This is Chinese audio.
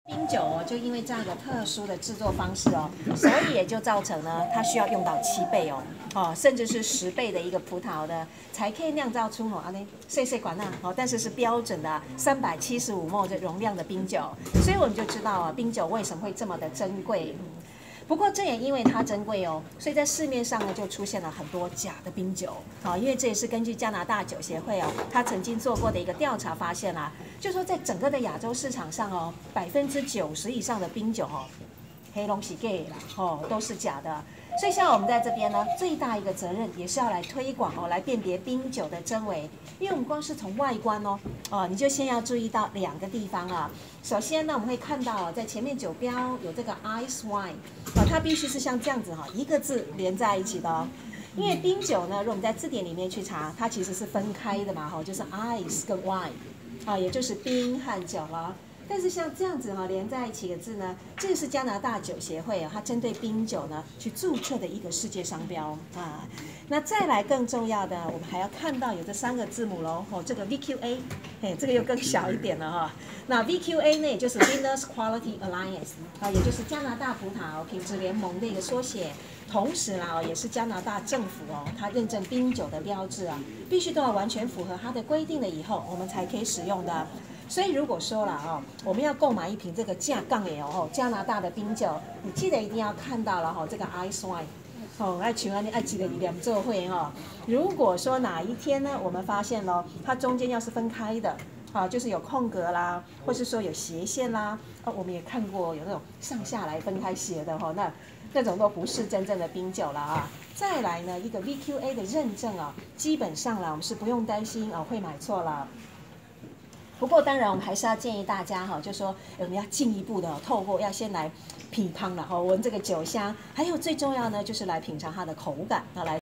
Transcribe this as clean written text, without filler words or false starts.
冰酒哦，就因为这样一个特殊的制作方式哦，所以也就造成呢，它需要用到7倍甚至是10倍的一个葡萄的，才可以酿造出细细管但是是标准的375ml的容量的冰酒，所以我们就知道冰酒为什么会这么的珍贵。不过这也因为它珍贵所以在市面上呢就出现了很多假的冰酒因为这也是根据加拿大酒协会他曾经做过的一个调查发现就说在整个的亚洲市场上90%以上的冰酒黑龙是 gay 啦都是假的。所以像我们在这边呢，最大一个责任也是要来推广来辨别冰酒的真伪。因为我们光是从外观你就先要注意到2个地方首先呢，我们会看到在前面酒标有这个 ice wine 它必须是像这样子一个字连在一起的因为冰酒呢，如果我们在字典里面去查，它其实是分开的嘛就是 ice 跟 wine 也就是冰和酒了。但是像这样子连在一起的字呢，这个是加拿大酒协会它针对冰酒呢去注册的一个世界商标那再来更重要的，我们还要看到有这3个字母这个 VQA 这个又更小一点了那 VQA 呢，也就是 Vinous Quality Alliance 也就是加拿大葡萄品质联盟的一个缩写。同时也是加拿大政府它认证冰酒的标志必须都要完全符合它的规定了以后，我们才可以使用的。所以如果说了我们要购买一瓶这个加拿大的冰酒，你记得一定要看到了这个 ice wine 爱请你爱记得2做会如果说哪一天呢，我们发现它中间要是分开的就是有空格啦，或是说有斜线啦我们也看过有那种上下来分开写的那种都不是真正的冰酒了再来呢，一个 VQA 的认证基本上我们是不用担心会买错了。不过当然我们还是要建议大家就说我们要进一步的透过要先来品尝闻这个酒香，还有最重要呢就是来品尝它的口感来